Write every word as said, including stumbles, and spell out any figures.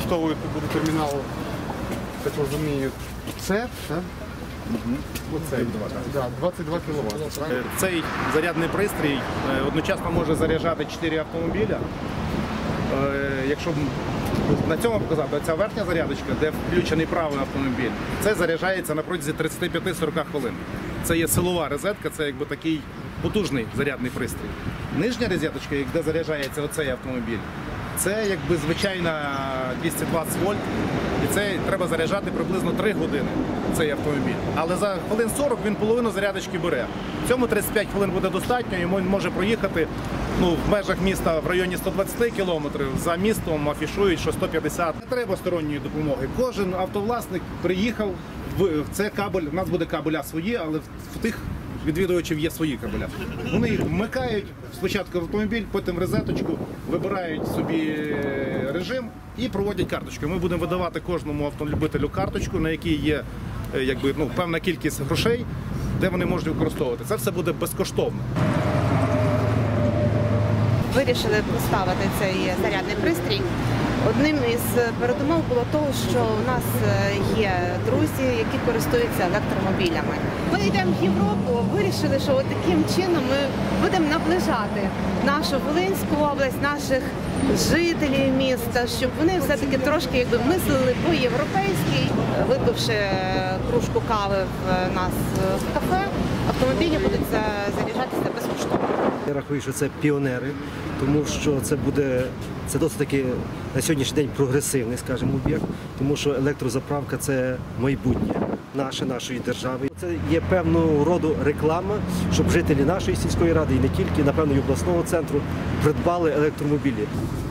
використовувати буде термінал, так розумію, це, так? Оцей, да, двадцять два кіловати. Цей зарядний пристрій е, одночасно може заряджати чотири автомобіля. Е, Якщо б на цьому показати, ця верхня зарядочка, де включений правий автомобіль, це заряджається на протязі тридцяти п'яти - сорока хвилин. Це є силова розетка, це якби такий потужний зарядний пристрій. Нижня розеточка, де заряджається оцей автомобіль, це якби звичайна двісті двадцять вольт, і це треба заряджати приблизно три години, цей автомобіль. Але за хвилин сорок він половину зарядочки бере. В цьому тридцять п'ять хвилин буде достатньо, і він може проїхати ну, в межах міста в районі ста двадцяти кілометрів, за містом афішують, що сто п'ятдесят. Не треба сторонньої допомоги. Кожен автовласник приїхав, в це кабель, у нас буде кабеля свої, але в тих відвідувачів є свої кабеля. Вони вмикають спочатку в автомобіль, потім в розеточку, вибирають собі режим і проводять карточку. Ми будемо видавати кожному автолюбителю карточку, на якій є якби, ну, певна кількість грошей, де вони можуть використовувати. Це все буде безкоштовно. Вирішили поставити цей зарядний пристрій. Одним із передумов було того, що у нас є друзі, які користуються електромобілями. Ми йдемо в Європу, вирішили, що таким чином ми будемо наближати нашу Волинську область, наших жителів міста, щоб вони все-таки трошки якби мислили по-європейськи, випивши кружку кави в нас в кафе, автомобілі будуть заряджатися безкоштовно. Я рахую, що це піонери, тому що це буде, це досить таки на сьогоднішній день прогресивний, скажімо, об'єкт, тому що електрозаправка – це майбутнє наше, нашої держави. Це є певного роду реклама, щоб жителі нашої сільської ради і не тільки, напевно, і обласного центру придбали електромобілі.